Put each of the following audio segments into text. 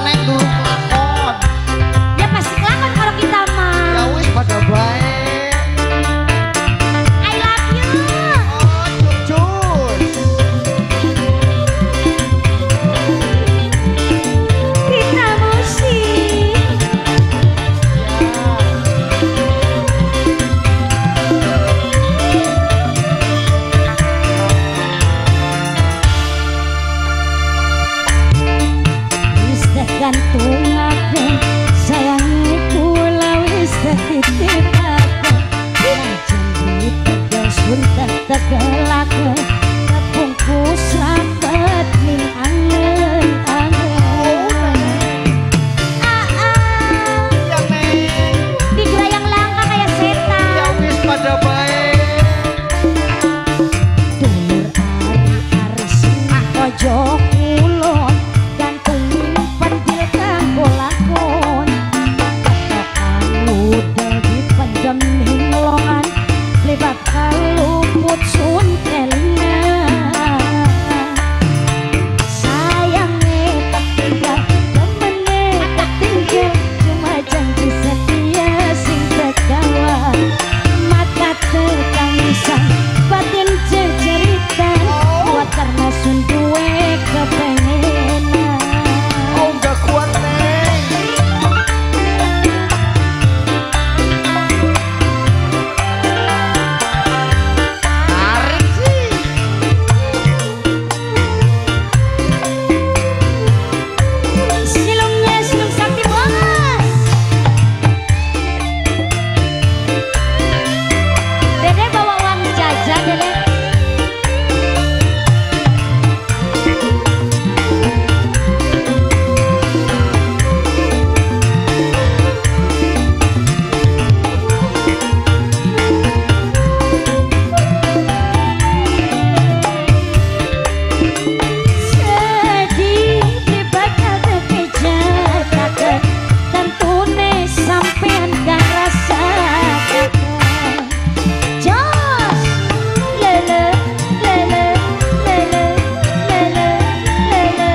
nek durung lakon. Ya pasti kelakon kalau kita mah. Ya wis pada baik. I love you. Oh, cucus. Kita musik. Wis gantung aku sayangi kula wis titipake janji tegal sultan tegal aku kebungkus rapet ning angen-angen. Ya neng. Digelayang langkah kayak setan. Ya wis pada baik. Dulur ari-ari sing pojok kulon gantungin pentil kanggo lakon. Katokan udah dipendem ning longan lebat kaluput sun kelingan. Sayangnya tak tinggal temene tak tinggal cuma janji setia sing terkawa mata tertangisan batin jejeritan kuat karena sun duwe kepengenan. Oh, enggak kuat neng. Tarik sih. Silungnya silung sakti bos. Dede bawa uang jajan Dede. Sedih dibakal terkejar kakek tentune sampean gak rasakan. Jos lele lele lele lele lele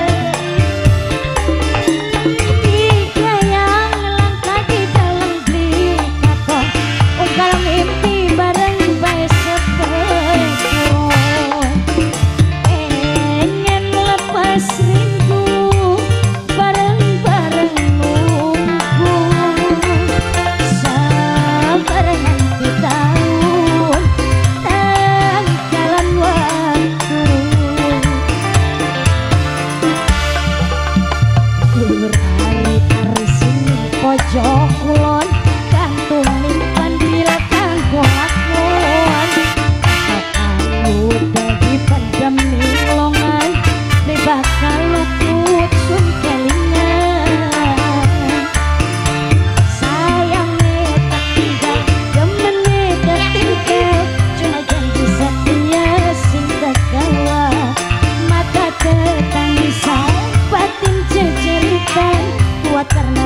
tiga yang langkah di dalam belikato ungkal mimpi bareng bae sepeko. Pengen lepas rindu bareng-bareng nunggu sabar nanti tahun dan jalan waktu. Dulur ari-ari sini pojok kulon gantungin pandil kanggo lakon. Katokan udah dipendam ning longan le bakal luput sun kelingan. Sayangnya tak tinggal gemene tertinggal cuma janji setia sing terkawa mata tertangisan batin jejeritan kuat karena